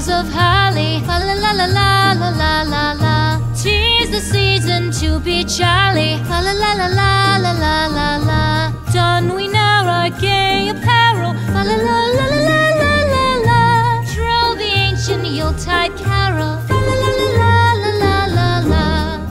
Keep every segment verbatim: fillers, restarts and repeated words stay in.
boughs of holly. Fa la la la la la la la la. 'Tis the season to be jolly. Fa la la la la la la la la. Don we now our gay apparel. Fa la la la la la la la la. Troll the ancient Yuletide carol. Fa la la la la la la la la.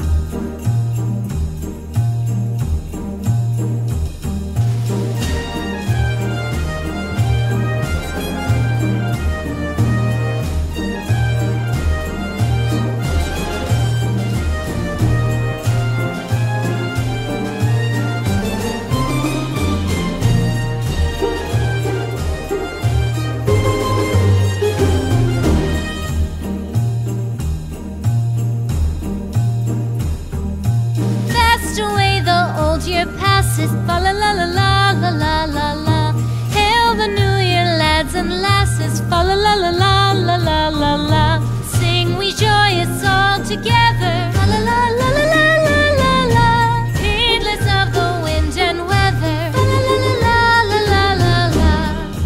Year passes, fa la la la la la la la la. Hail the new year, lads and lasses, fa la la la la la la la la. Sing we joyous all together, fa la la la la la la la la. Heedless of the wind and weather, fa la la la la la la la la.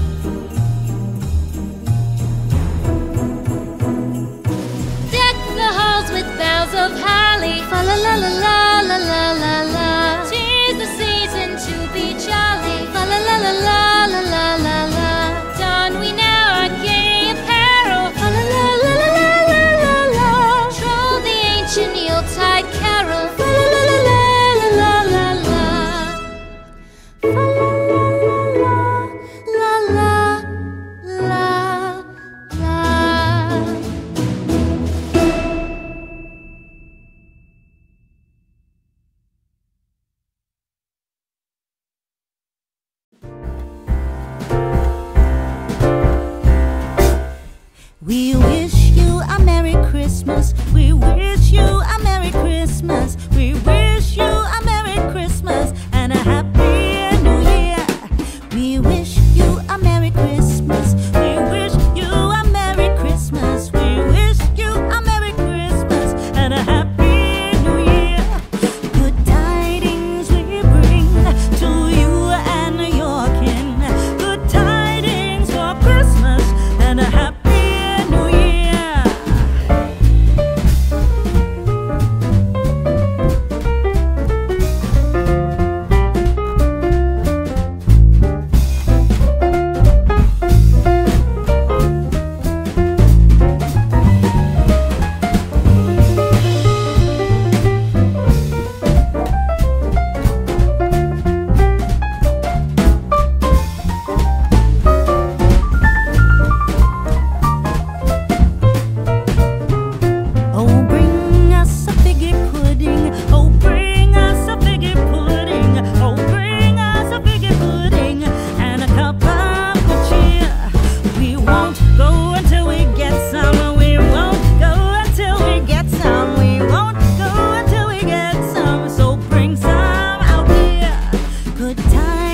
Deck the halls with boughs of holly, fa la la la la la la la la. La la la la la la la. Don we now our gay apparel. La la la la la la la la. Troll the ancient Yuletide carol. La la la la la la la la. La la la la la. We wish you a Merry Christmas. We wish you a Merry Christmas. We wish you a Merry Christmas and a Happy New Year. We wish you a Merry Christmas. We wish you a Merry Christmas. We wish you a Merry Christmas and a Happy New Year. Good tidings we bring to you and your kin. Good tidings for Christmas and a Happy Good time.